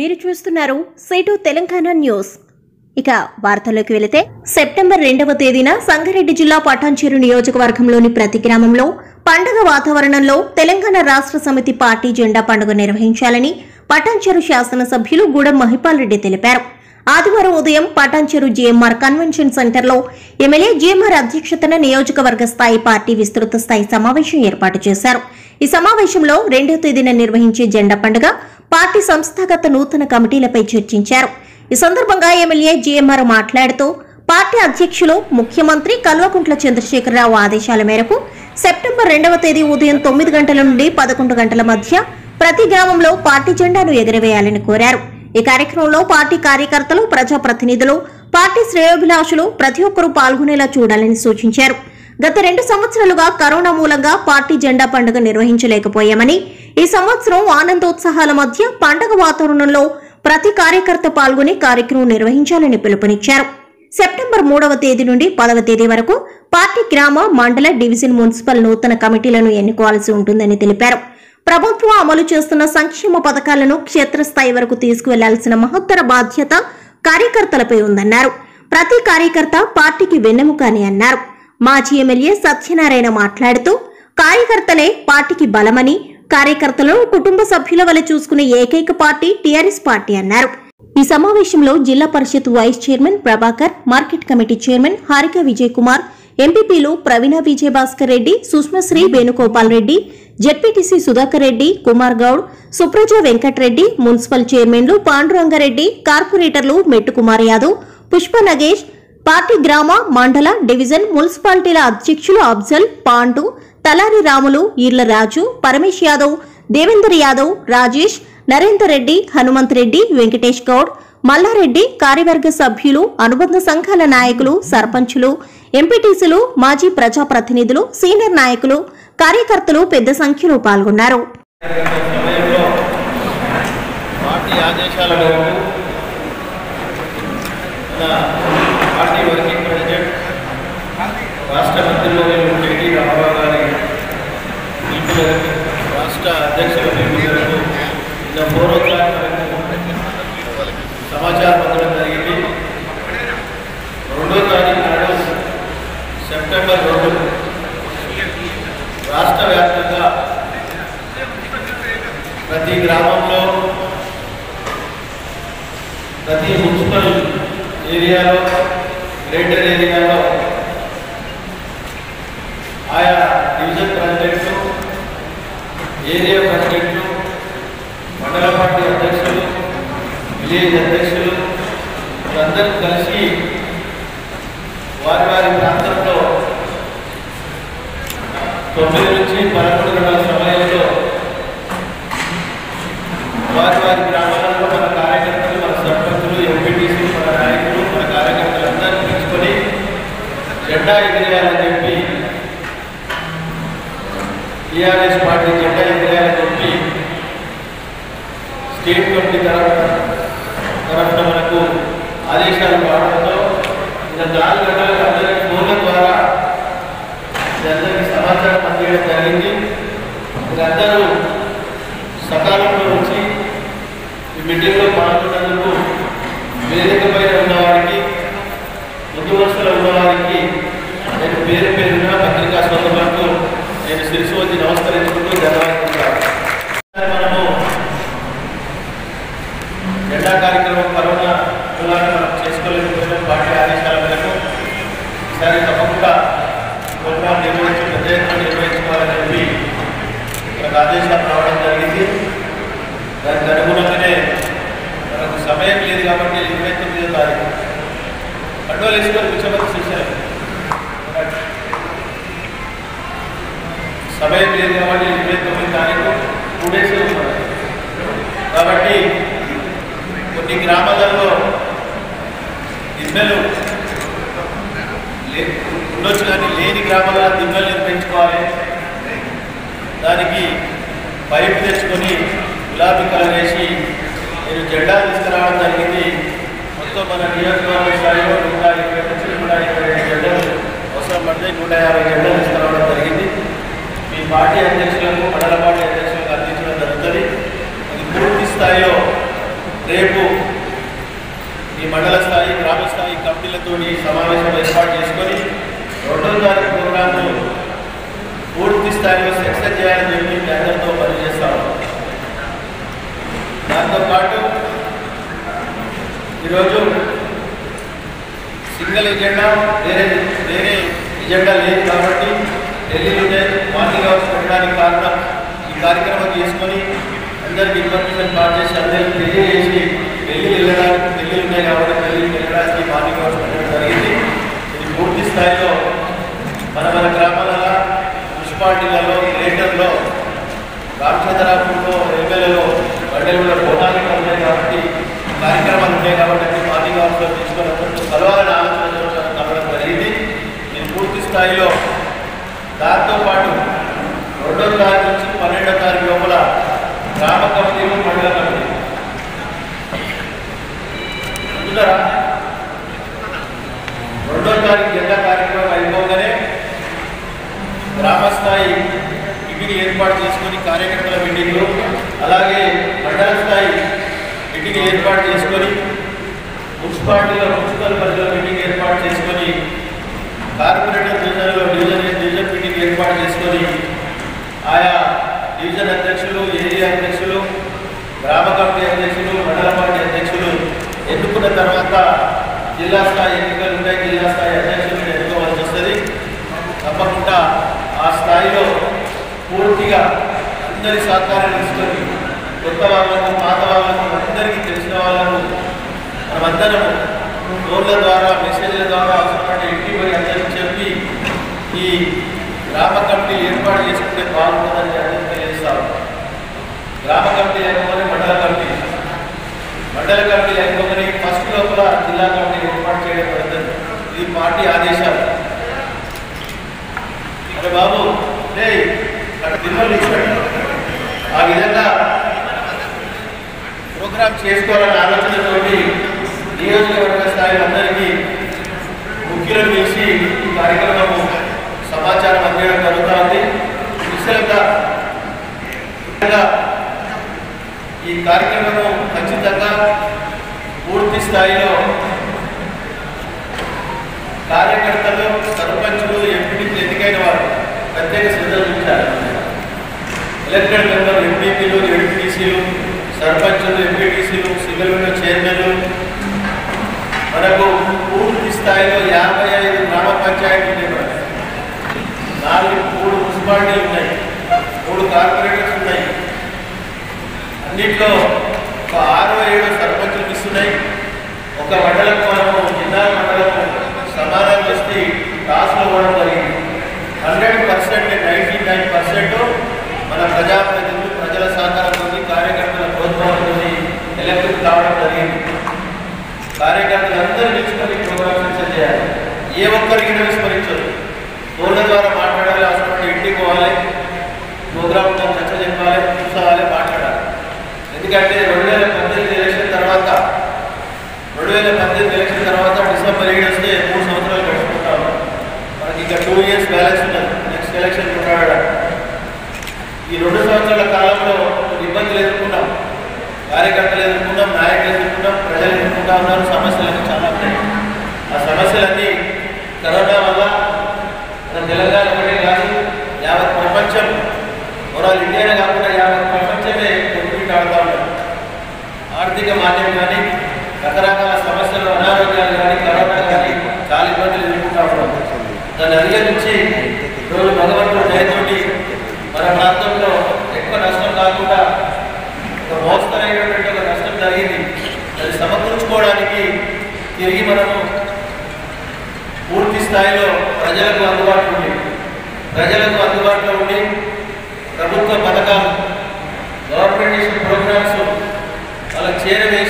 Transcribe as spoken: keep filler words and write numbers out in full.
మీరు చూస్తున్నారు సేటు తెలంగాణ న్యూస్. ఇక వార్తల్లోకి వెళితే సెప్టెంబర్ రెండవ తేదీన సంగారెడ్డి జిల్లా పటాన్చెరు నియోజకవర్గంలోని ప్రతి గ్రామంలో పండుగ వాతావరణంలో తెలంగాణ రాష్ట్ర సమితి పార్టీ జెండా పండుగ నిర్వహించాలని పటాన్చెరు శాసనసభ్యులు గూడెం మహిపాల్ రెడ్డి తెలిపారు. ఆదివారం ఉదయం పటాన్చెరు జీఎంఆర్ కన్వెన్షన్ సెంటర్లో ఎమ్మెల్యే జీఎంఆర్ అధ్యక్షతన నియోజకవర్గ స్థాయి పార్టీ విస్తృత స్థాయి సమావేశం ఏర్పాటు చేశారు. ఈ సమావేశంలో రెండవ తేదీన నిర్వహించే జెండా పండుగ పార్టీ సంస్థాగత నూతన కమిటీలపై చర్చించారు. ఈ సందర్భంగా ఎమ్మెల్యే జీఎంఆర్ మాట్లాడుతూ పార్టీ అధ్యక్షులు ముఖ్యమంత్రి కల్వకుంట్ల చంద్రశేఖరరావు ఆదేశాల మేరకు సెప్టెంబర్ రెండవ తేదీ ఉదయం తొమ్మిది గంటల నుండి పదకొండు గంటల మధ్య ప్రతి గ్రామంలో పార్టీ జెండాను ఎగురవేయాలని కోరారు. ఈ కార్యక్రమంలో పార్టీ కార్యకర్తలు, ప్రజాప్రతినిధులు, పార్టీ శ్రేయోభిలాషులు ప్రతి ఒక్కరూ పాల్గొనేలా చూడాలని సూచించారు. గత రెండు సంవత్సరాలుగా కరోనా మూలంగా పార్టీ జెండా పండుగ నిర్వహించలేకపోయామని, ఈ సంవత్సరం ఆనందోత్సాహాల మధ్య పండుగ వాతావరణంలో ప్రతి కార్యకర్త పాల్గొని కార్యక్రమం నిర్వహించాలని పిలుపునిచ్చారు. సెప్టెంబర్ మూడవ తేదీ నుండి పదవ తేదీ వరకు పార్టీ గ్రామ, మండల, డివిజన్, మున్సిపల్ నూతన కమిటీలను ఎన్నుకోవాల్సి ఉంటుందని తెలిపారు. ప్రభుత్వం అమలు చేస్తున్న సంక్షేమ పథకాలను క్షేత్రస్థాయి వరకు తీసుకువెళ్లాల్సిన మహత్తర బాధ్యత కార్యకర్తలపై ఉందన్నారు. ప్రతి కార్యకర్త పార్టీకి వెన్నెముక అని అన్నారు. మాజీ ఎమ్మెల్యే సత్యనారాయణ మాట్లాడుతూ కార్యకర్తలే పార్టీకి బలమని, కార్యకర్తలను కుటుంబ సభ్యుల వలె చూసుకునే ఏకైక పార్టీ టీఆర్ఎస్ పార్టీ అన్నారు. ఈ సమావేశంలో Zilla Parishad vice chairman Prabhakar, market committee chairman Harika Vijay Kumar, ఎంపీపీలు ప్రవీణ విజయ భాస్కర్ రెడ్డి, సుష్మశ్రీ వేణుగోపాల్ రెడ్డి, జెడ్పీటీసీ సుధాకర్ రెడ్డి, కుమార్ గౌడ్, సుప్రజ వెంకటరెడ్డి, మున్సిపల్ చైర్మన్లు పాండురంగారెడ్డి, కార్పొరేటర్లు మెట్టు కుమార్ యాదవ్, పుష్ప నగేష్, పార్టీ గ్రామ, మండల, డివిజన్, మున్సిపాలిటీల అధ్యక్షులు అఫ్జల్, పాండు, తలారి రాములు, ఈర్ల రాజు, పరమేశ్ యాదవ్, దేవేందర్ యాదవ్, రాజేష్, నరేందర్ రెడ్డి, హనుమంత్ రెడ్డి, వెంకటేష్ గౌడ్, మల్లారెడ్డి, కార్యవర్గ సభ్యులు, అనుబంధ సంఘాల నాయకులు, సర్పంచులు, ఎంపీటీసీలు, మాజీ ప్రజాప్రతినిధులు, సీనియర్ నాయకులు, కార్యకర్తలు పెద్ద సంఖ్యలో పాల్గొన్నారు. సమాచారం పొందడం జరిగింది. రెండో తారీఖు నాడు సెప్టెంబర్ రెండు రాష్ట్ర వ్యాప్తంగా ప్రతి గ్రామంలో, ప్రతి మున్సిపల్ ఏరియాలో, గ్రేటర్ ఏరియాలో ఆయా డివిజన్ ప్రెసిడెంట్లు, ఏరియా ప్రెసిడెంట్లు, మండల పార్టీ అధ్యక్షులు, విలేజ్ అధ్యక్షులు వీరందరూ కలిసి వారి వారి ప్రాంతంలో తొమ్మిది నుంచి పదకొండు గంటల సమయంలో వారి వారి గ్రామాలలో మన కార్యకర్తలు, మన సర్పంచులు, ఎంపీటీసీలు, మన నాయకులు, మన కార్యకర్తలు అందరినీ తీసుకొని జెండా ఎగిరేయాలని చెప్పి, టీఆర్ఎస్ పార్టీ జెండా ఎగిరేయాలని చెప్పి స్టేట్ కమిటీ తరఫున తరఫున మనకు ఆదేశాలు రావడంతో ఇంకా నాలుగు గంటలకు అందరికీ ఫోన్ల ద్వారా అందరికీ సమాచారం అందించడం జరిగింది. అందరూ సకాలంలో వచ్చి ఈ మీటింగ్లో పాల్గొన్నందుకు వేదిక పైన ఉన్నవారికి, ముందు వరుసలో ఉన్నవారికి నేను పేరు పేరున పత్రికా సోదరులకు నేను శిరస్సు వచ్చి నమస్కరించుకుంటూ ధన్యవాదాలు. మనము జెండా కార్యక్రమం కరోనా మూలాన్ని మనం చేసుకోలేకపోయిన పార్టీ ఆదేశాల మేరకు ఈసారి తప్పకుండా ప్రోగ్రాం నిర్వహించి పెద్ద ఎత్తున నిర్వహించుకోవాలని చెప్పి మనకు ఆదేశాలు రావడం జరిగింది. దానికి అనుగుణంగానే మనకు సమయం లేదు కాబట్టి ఇరవై తొమ్మిదో తారీఖు అడ్వాలు వేసుకొని కూర్చోబడి చూశారు. సమయం లేదు కాబట్టి ఇరవై తొమ్మిది తారీఖు టూ డేస్ ఉన్నారు కాబట్టి కొన్ని గ్రామాలలో దిమ్మలు ఉండొచ్చు, కానీ లేని గ్రామాలలో దిమ్మలు నిర్మించుకోవాలి. దానికి పైపు తెచ్చుకొని గులాబీ కలర్ వేసి నేను జెండా తీసుకురావడం జరిగింది. మొత్తం మన నియోజకవర్గ స్థాయిలో నూట ఇరవై నుంచి నూట ఇరవై ఐదు జెండాలు అవసరం పడితే నూట యాభై జెండాలు తీసుకురావడం జరిగింది. మీ పార్టీ అధ్యక్షులకు, మండల పార్టీ అధ్యక్షులకు అందించడం జరుగుతుంది. అది పూర్తి స్థాయిలో రేపు ఈ మండల స్థాయి గ్రామ స్థాయి కమిటీలతో సమావేశం ఏర్పాటు చేసుకొని రెండో తారీఖు ప్రోగ్రాంను పూర్తి స్థాయిలో సక్సెస్ చేయాలని చెప్పి అందరితో పనిచేస్తాము. దాంతోపాటు ఈరోజు సింగిల్ ఎజెండా వేరే వేరే ఎజెండా లేదు కాబట్టి ఢిల్లీలోనే మార్నింగ్ అవర్స్ పెట్టడానికి కారణం ఈ కార్యక్రమం చేసుకొని అందరికి ఇన్ఫర్మేషన్ పాస్ చేసి అందరికీ తెలియజేసి ఢిల్లీ వెళ్ళడానికి ఢిల్లీలు ఉన్నాయి కాబట్టి ఢిల్లీకి వెళ్ళడానికి మార్నింగ్ అవర్స్ పెట్టడం జరిగింది. ఇది పూర్తి స్థాయిలో మన మన గ్రామాలలో మున్సిపాలిటీలలో గ్రేటర్లో రామచంద్రాపూర్లో రైల్వేలలో బండలలో బోనాలు ఉన్నాయి కాబట్టి కార్యక్రమాలు ఉన్నాయి కాబట్టి మార్నింగ్ అవర్స్లో తీసుకున్నప్పుడు కలవాలని ఆలోచన కలవడం జరిగింది. నేను పూర్తి స్థాయిలో దాంతోపాటు రెండో తారీఖు నుంచి పన్నెండో తారీఖు లోపల గ్రామ కమిటీలు మండల కమిటీ అందుతారా రెండో తారీఖు జెండా కార్యక్రమం అయిపోగానే గ్రామస్థాయి మీటింగ్ ఏర్పాటు చేసుకొని కార్యకర్తల మీటింగ్లు అలాగే మండల స్థాయి మీటింగ్ ఏర్పాటు చేసుకొని మున్సిపాలిటీలో మున్సిపల్ పరిధిలో మీటింగ్ ఏర్పాటు చేసుకొని కార్పొరేటర్ డివిజన్లో డివిజన్ డివిజన్ మీటింగ్ ఏర్పాటు చేసుకొని ఆయా డివిజన్ అధ్యక్షులు ఏరియా అధ్యక్షులు గ్రామ కమిటీ అధ్యక్షులు మండల పార్టీ అధ్యక్షులు ఎన్నుకున్న తర్వాత జిల్లా స్థాయి ఎన్నికలు ఉంటాయి. జిల్లా స్థాయి అధ్యక్షులను ఎన్నుకోవాల్సి వస్తుంది. తప్పకుండా ఆ స్థాయిలో పూర్తిగా అందరి సహకారం తీసుకొని కొత్త వాళ్ళకు పాత వాళ్ళకు అందరికీ తెలిసిన వాళ్ళకు మనమందరం ఫోన్ల ద్వారా మెసేజ్ల ద్వారా అవసరమైన ఇంటి పోయి అందరికీ చెప్పి ఈ గ్రామ కమిటీ ఏర్పాటు చేసుకుంటే బాగుంటుందని అందరికీ తెలియజేస్తాము. గ్రామ కమిటీ లేకపోతే మండల కమిటీ మండల కమిటీ లేకపోతే ఫస్ట్ లోపల జిల్లా కమిటీ ఏర్పాటు చేయడం జరుగుతుంది. ఇది పార్టీ ఆదేశాలు. అరే బాబు రే అక్కడ దిమ్మలు ఇచ్చాడు. ఆ విధంగా ప్రోగ్రామ్ చేసుకోవాలనే ఆలోచనతోటి నియోజకవర్గ స్థాయిలో అందరికీ ముఖ్యులను వేసి ఈ కార్యక్రమము సమాచారం అందించడం జరుగుతూ ఉంది. విశలంగా ఈ కార్యక్రమము ఖచ్చితంగా పూర్తి స్థాయిలో కార్యకర్తలు సర్పంచులు ఎంపీటీలు ఎన్నికైన వారు ప్రత్యేక శ్రద్ధ చూపించారు. ఎలక్టెడ్ మెంబర్ ఎంపీపీలు ఎంపీటీసీలు సర్పంచులు ఎంపీటీసీలు సింగిల్ విండో చైర్మన్లు మనకు పూర్తి స్థాయిలో యాభై ఐదు గ్రామ పంచాయతీలు ఉన్నాయి. నాలుగు మూడు మున్సిపాలిటీలు ఉన్నాయి. మూడు కార్పొరేటర్స్ ఉన్నాయి. అన్నింటిలో ఒక ఆరు ఏడు సర్పంచులు ఇస్తున్నాయి. ఒక మండలకు మనము జిల్లా మండలము సమాధానం వస్తే టాస్లో పోవడం జరిగింది. Hundred percent ninety nine percent మన ప్రజాప్రతినిధులు ప్రజల సహకారంతో కార్యకర్తల ప్రోత్సాహంతో ఎలక్ట్ కావడం జరిగింది. కార్యకర్తలందరూ నిలుచుకొని ప్రోగ్రామ్ సక్సెస్ చేయాలి. ఏ ఒక్కరికి విస్మరించదు. ఫోన్ల ద్వారా మాట్లాడాలి, అవసరమైన ఇంటికి పోవాలి, ప్రోగ్రామ్ చర్చ చెప్పాలి, కూర్చోవాలి, మాట్లాడాలి. ఎందుకంటే రెండు వేల పద్దెనిమిది ఎలక్షన్ తర్వాత రెండు వేల పద్దెనిమిది ఎలక్షన్ తర్వాత డిసెంబర్ ఏడు వస్తే మూడు సంవత్సరాలు గడుచుకుంటాము. మనకి ఇంకా టూ ఇయర్స్ బ్యాలెన్స్ ఉన్నది నెక్స్ట్ ఎలక్షన్ కొట్లాడడం. ఈ రెండు సంవత్సరాల కాలంలో ఇబ్బందులు ఎదుర్కొన్నాం, కార్యకర్తలు ఎదుర్కొన్నాం, నాయకులు ఎదుర్కొన్నాం, ప్రజలు ఎదుర్కొంటా ఉన్నారు. సమస్యలన్నీ చాలా ఉన్నాయి. ఆ సమస్యలన్నీ కరోనా వల్ల మన తెలంగాణ ఒకటే కాదు, యావత్ ప్రపంచం ఓవరాల్ ఇండియానే కాకుండా యావత్ ప్రపంచమే కొట్టుకుంటూ ఆడుతూ ఉన్నారు. ఆర్థిక మాధ్యం కానీ రకరకాల సమస్యలు అనారోగ్యాలు కానీ కరోనా కానీ చాలా ఇబ్బందులు ఎదుర్కొంటూ ఉన్నాం. దాన్ని అధిగమించి రోజు భగవంతుడు దయతోటి మన ప్రాంతంలో ఎక్కువ నష్టం కాకుండా ఒక మోస్తరైనటువంటి ఒక నష్టం జరిగింది. అది సమకూర్చుకోవడానికి తిరిగి మనము పూర్తి స్థాయిలో ప్రజలకు అందుబాటులో ఉండి ప్రజలకు అందుబాటులో ఉండి ప్రభుత్వ పథకాలు గవర్నమెంట్ చేసిన ప్రోగ్రామ్స్ వాళ్ళకి చేరవే